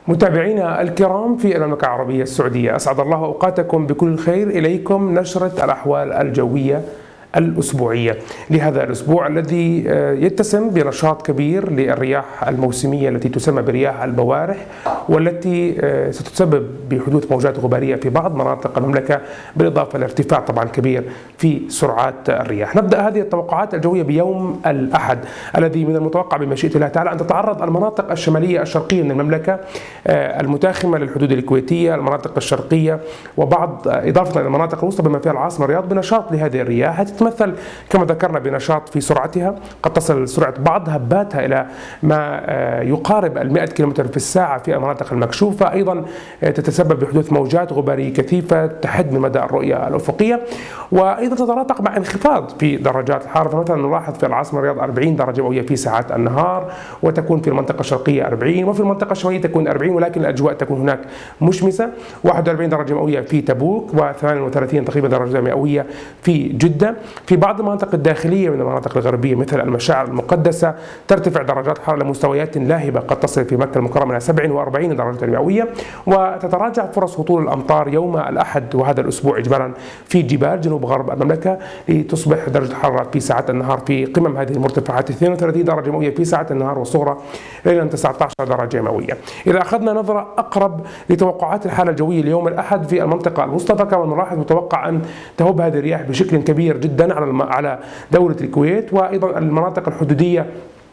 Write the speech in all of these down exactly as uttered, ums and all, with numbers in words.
متابعينا الكرام في المملكة العربية السعودية، أسعد الله أوقاتكم بكل خير. إليكم نشرة الأحوال الجوية الأسبوعية لهذا الأسبوع الذي يتسم بنشاط كبير للرياح الموسمية التي تسمى برياح البوارح، والتي ستسبب بحدوث موجات غبارية في بعض مناطق المملكة، بالإضافة لارتفاع طبعا كبير في سرعات الرياح. نبدأ هذه التوقعات الجوية بيوم الأحد الذي من المتوقع بمشيئة الله تعالى أن تتعرض المناطق الشمالية الشرقية من المملكة المتاخمة للحدود الكويتية، المناطق الشرقية وبعض إضافة إلى المناطق الوسطى بما فيها العاصمة الرياض بنشاط لهذه الرياح، تتمثل كما ذكرنا بنشاط في سرعتها، قد تصل سرعة بعض هباتها إلى ما يقارب المئة كيلومتر في الساعة في المناطق المكشوفة. أيضا تتسبب بحدوث موجات غبارية كثيفة تحد من مدى الرؤية الأفقية، وأيضا تترافق مع انخفاض في درجات الحرارة. فمثلا نلاحظ في العاصمة الرياض أربعين درجة مئوية في ساعات النهار، وتكون في المنطقة الشرقية أربعين، وفي المنطقة الشمالية تكون أربعين، ولكن الأجواء تكون هناك مشمسة. واحد وأربعين درجة مئوية في تبوك، وثمانية وثلاثين تقريبا درجة مئوية في جدة. في بعض المناطق الداخلية من المناطق الغربية مثل المشاعر المقدسة ترتفع درجات الحرارة لمستويات لاهبة، قد تصل في مكة المكرمة إلى سبعة وأربعين درجة مئوية. وتتراجع فرص هطول الأمطار يوم الأحد وهذا الأسبوع إجمالا في جبال جنوب غرب المملكة، لتصبح درجة الحرارة في ساعات النهار في قمم هذه المرتفعات اثنين وثلاثين درجة مئوية في ساعات النهار، والصغرى ليلا تسعة عشر درجة مئوية. إذا أخذنا نظرة أقرب لتوقعات الحالة الجوية ليوم الأحد في المنطقة الوسطى، فكما نلاحظ متوقع أن تهب هذه الرياح بشكل كبير جدا على على دولة الكويت، وأيضا المناطق الحدودية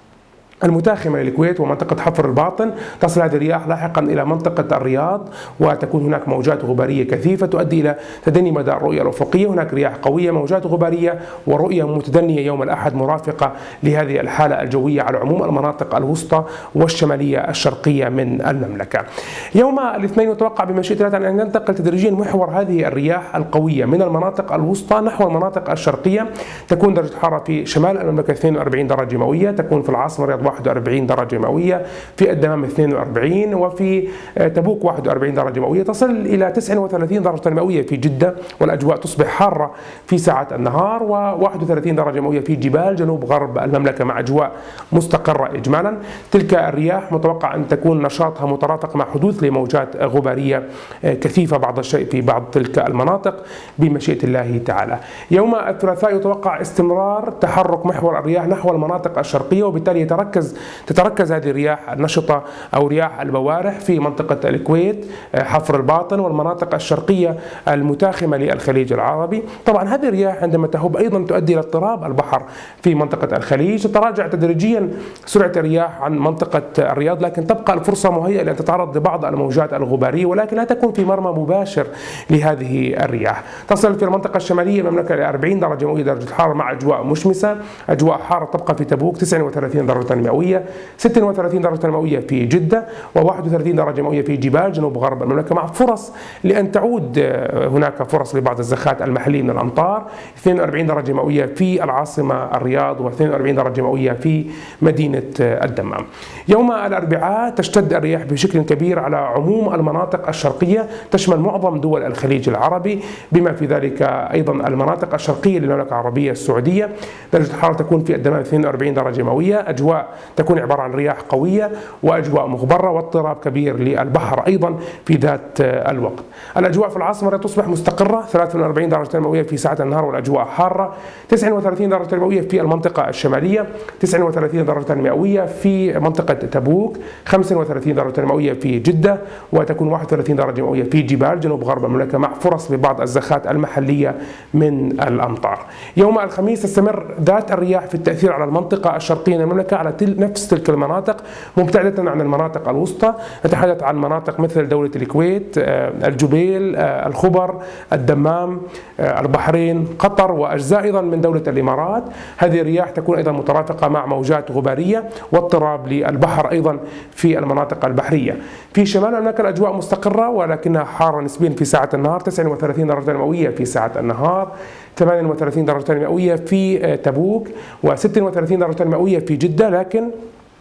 المتاخمة للكويت ومنطقة حفر الباطن. تصل هذه الرياح لاحقا إلى منطقة الرياض، وتكون هناك موجات غبارية كثيفة تؤدي إلى تدني مدى الرؤية الأفقية. هناك رياح قوية، موجات غبارية، ورؤية متدنية يوم الأحد مرافقة لهذه الحالة الجوية على عموم المناطق الوسطى والشمالية الشرقية من المملكة. يوم الاثنين يتوقع بمشيئة الله أن ينتقل تدريجيا محور هذه الرياح القوية من المناطق الوسطى نحو المناطق الشرقية. تكون درجة الحرارة في شمال المملكة اثنين وأربعين درجة مئوية، تكون في العاصمة الرياض واحد وأربعين درجة مئوية، في الدمام اثنين وأربعين، وفي تبوك واحد وأربعين درجة مئوية، تصل إلى تسعة وثلاثين درجة مئوية في جدة، والأجواء تصبح حارة في ساعات النهار، وواحد وثلاثين درجة مئوية في جبال جنوب غرب المملكة مع أجواء مستقرة إجمالا. تلك الرياح متوقع أن تكون نشاطها مترافق مع حدوث لموجات غبارية كثيفة بعض الشيء في بعض تلك المناطق بمشيئة الله تعالى. يوم الثلاثاء يتوقع استمرار تحرك محور الرياح نحو المناطق الشرقية، وبالتالي يتركز تتركز هذه الرياح النشطة أو رياح البوارح في منطقة الكويت، حفر الباطن، والمناطق الشرقية المتاخمة للخليج العربي. طبعا هذه الرياح عندما تهب أيضا تؤدي إلى اضطراب البحر في منطقة الخليج، تتراجع تدريجيا سرعة الرياح عن منطقة الرياض، لكن تبقى الفرصة مهيئة لأن تتعرض لبعض الموجات الغبارية، ولكن لا تكون في مرمى مباشر لهذه الرياح. تصل في المنطقة الشمالية المملكة إلى أربعين درجة مئوية درجة الحرارة مع أجواء مشمسة. أجواء حارة تبقى في تبوك تسعة وثلاثين درجة مئوية، ستة وثلاثين درجة مئوية في جدة، وواحد وثلاثين درجة مئوية في جبال جنوب غرب المملكة، مع فرص لأن تعود هناك فرص لبعض الزخات المحلية من الأمطار. اثنين وأربعين درجة مئوية في العاصمة الرياض، واثنين وأربعين درجة مئوية في مدينة الدمام. يوم الأربعاء تشتد الرياح بشكل كبير على عموم المناطق الشرقية، تشمل معظم دول الخليج العربي بما في ذلك أيضا المناطق الشرقية للمملكة العربية السعودية. درجة الحرارة تكون في الدمام اثنين وأربعين درجة مئوية، أجواء تكون عبارة عن رياح قوية وأجواء مغبرة واضطراب كبير للبحر أيضا في ذات الوقت. الأجواء في العاصمة تصبح مستقرة ثلاثة وأربعين درجة مئوية في ساعة النهار والأجواء حارة، تسعة وثلاثين درجة مئوية في المنطقة الشمالية، تسعة وثلاثين درجة مئوية في منطقة تبوك، خمسة وثلاثين درجة مئوية في جدة، وتكون واحد وثلاثين درجة مئوية في جبال جنوب غرب المملكة مع فرص لبعض الزخات المحلية من الأمطار. يوم الخميس تستمر ذات الرياح في التأثير على المنطقة الشرقية من المملكة على تل نفس تلك المناطق مبتعدة عن المناطق الوسطى. نتحدث عن مناطق مثل دولة الكويت، الجبيل، الخبر، الدمام، البحرين، قطر، وأجزاء أيضا من دولة الإمارات. هذه الرياح تكون أيضا مترافقة مع موجات غبارية واضطراب للبحر أيضا في المناطق البحرية. في شمال المملكة الأجواء مستقرة ولكنها حارة نسبيا في ساعة النهار، تسعة وثلاثين درجة مئوية في ساعة النهار، ثمانية وثلاثين درجة مئوية في تبوك، وستة وثلاثين درجة مئوية في جدة، لكن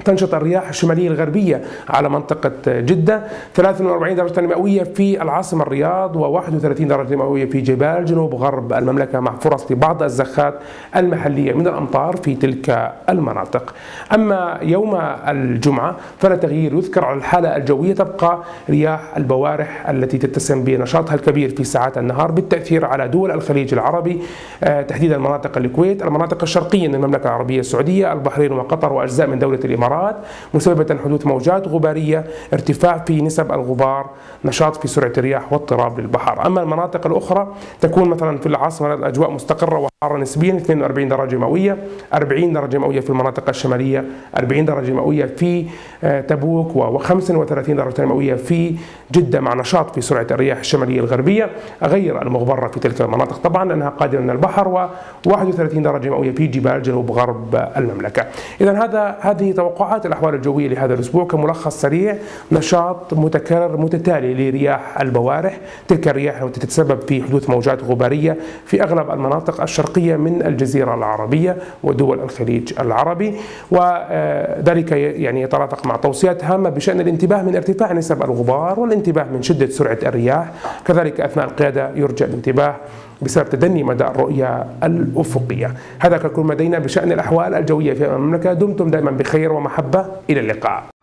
تنشط الرياح الشمالية الغربية على منطقة جدة، ثلاث وأربعين درجة مئوية في العاصمة الرياض، وواحد وثلاثين درجة مئوية في جبال جنوب غرب المملكة، مع فرص لبعض الزخات المحلية من الأمطار في تلك المناطق. أما يوم الجمعة فلا تغيير يذكر على الحالة الجوية، تبقى رياح البوارح التي تتسم بنشاطها الكبير في ساعات النهار بالتأثير على دول الخليج العربي، تحديدا مناطق الكويت، المناطق الشرقية من المملكة العربية السعودية، البحرين وقطر وأجزاء من دولة الإمارات، مسببة حدوث موجات غبارية، ارتفاع في نسب الغبار، نشاط في سرعة الرياح واضطراب للبحر. أما المناطق الأخرى تكون مثلا في العاصمة الأجواء مستقرة وحارة نسبيا، اثنين وأربعين درجة مئوية، أربعين درجة مئوية في المناطق الشمالية، أربعين درجة مئوية في تبوك، وخمسة وثلاثين درجة مئوية في جدة، مع نشاط في سرعة الرياح الشمالية الغربية غير المغبرة في تلك المناطق طبعا لأنها قادمة من البحر، وواحد وثلاثين درجة مئوية في جبال جنوب غرب المملكة. إذا هذا هذه توقعات الأحوال الجوية لهذا الأسبوع كملخص سريع. نشاط متكرر متتالي لرياح البوارح، تلك الرياح التي تتسبب في حدوث موجات غبارية في أغلب المناطق الشرقية من الجزيرة العربية ودول الخليج العربي، وذلك يعني يترافق مع توصيات هامة بشأن الانتباه من ارتفاع نسب الغبار والانتباه من شدة سرعة الرياح، كذلك أثناء القيادة يرجى الانتباه بسبب تدني مدى الرؤية الأفقية. هذا كل ما لدينا بشأن الأحوال الجوية في المملكة. دمتم دائما بخير ومحبة، إلى اللقاء.